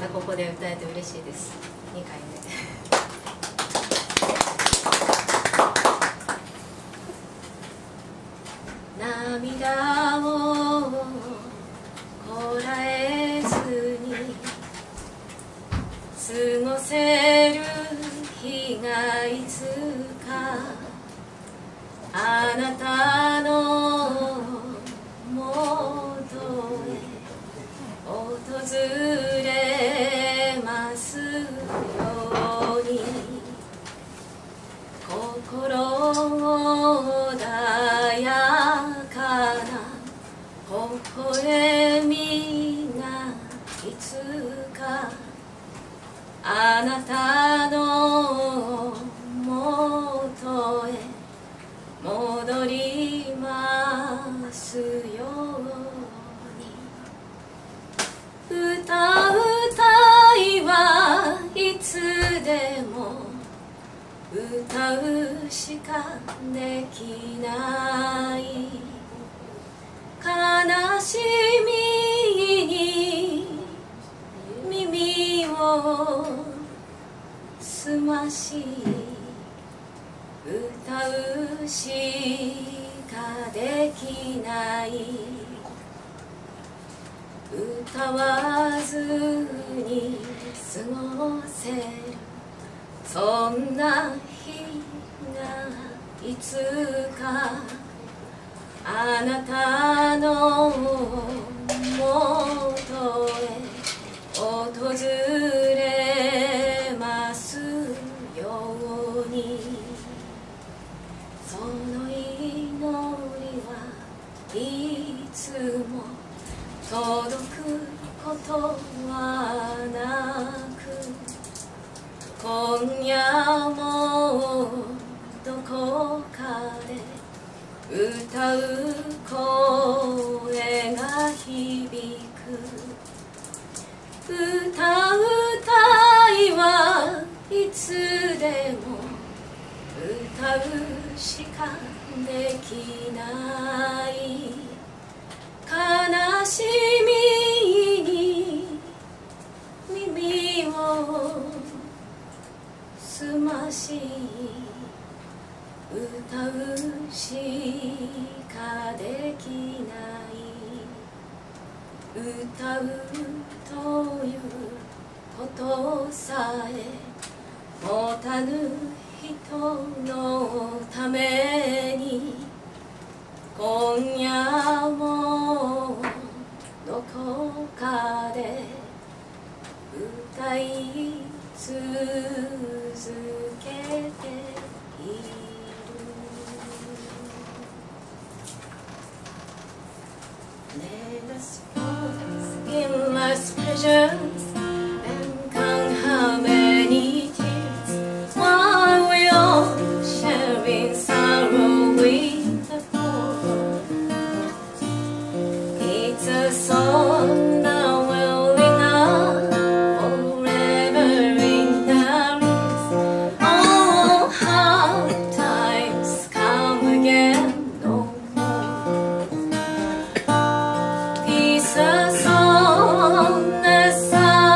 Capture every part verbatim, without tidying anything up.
たここで歌えて嬉しいです。にかいめ涙をこらえずに過ごせる日がいつかあなたの元へ訪れますように心穏やかな微笑みがいつかあなたの元へ戻りますように歌うたいはいつでも歌うしかできない悲しみに耳を澄まし歌うしかできない歌わずに過ごせるそんな日がいつかあなたの元へ訪れますようにその祈りはいつも届くことはなく今夜もどこかで歌う声が響く歌うたいはいつでも歌うしかできない悲しみに耳を澄まし歌うしかできない歌うということさえ持たぬ人のために今夜もどこかで歌い続けているLet us pause in life's pleasures and count how many tears while we all sharing sorrow with the poor. It's a song that will ring out forever in our ears. Oh, hard times come again no more. It's a song that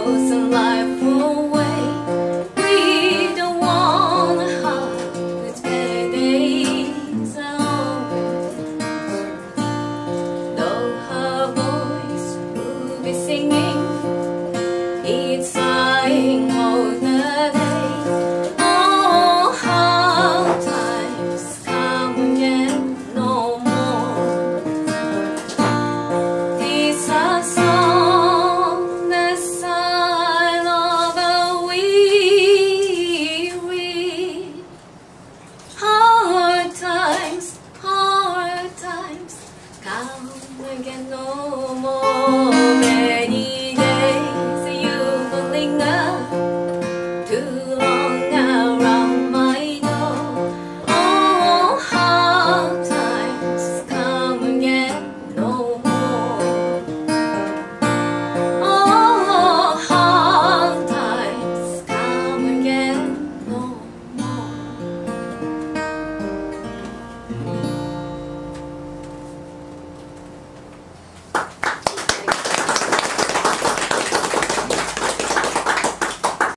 frozen life away. We don't wanna hide with better days always. Though her voice will be singing, it's sighing all the day. Oh, how times come again no more. These are songs that sign of a weary. Hard times, hard times come again no more. Many